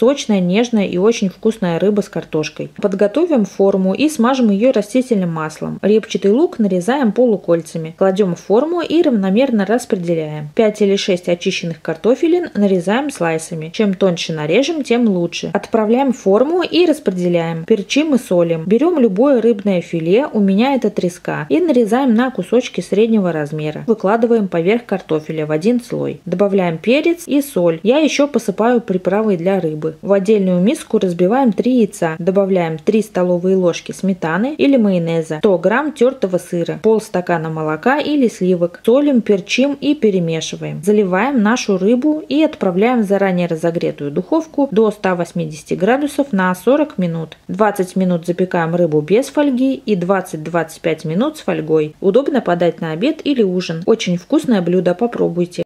Сочная, нежная и очень вкусная рыба с картошкой. Подготовим форму и смажем ее растительным маслом. Репчатый лук нарезаем полукольцами. Кладем в форму и равномерно распределяем. 5 или 6 очищенных картофелин нарезаем слайсами. Чем тоньше нарежем, тем лучше. Отправляем в форму и распределяем. Перчим и солим. Берем любое рыбное филе, у меня это треска, и нарезаем на кусочки среднего размера. Выкладываем поверх картофеля в один слой. Добавляем перец и соль. Я еще посыпаю приправой для рыбы. В отдельную миску разбиваем 3 яйца. Добавляем 3 столовые ложки сметаны или майонеза, 100 грамм тертого сыра, полстакана молока или сливок. Солим, перчим и перемешиваем. Заливаем нашу рыбу и отправляем в заранее разогретую духовку до 180 градусов на 40 минут. 20 минут запекаем рыбу без фольги и 20-25 минут с фольгой. Удобно подать на обед или ужин. Очень вкусное блюдо, попробуйте.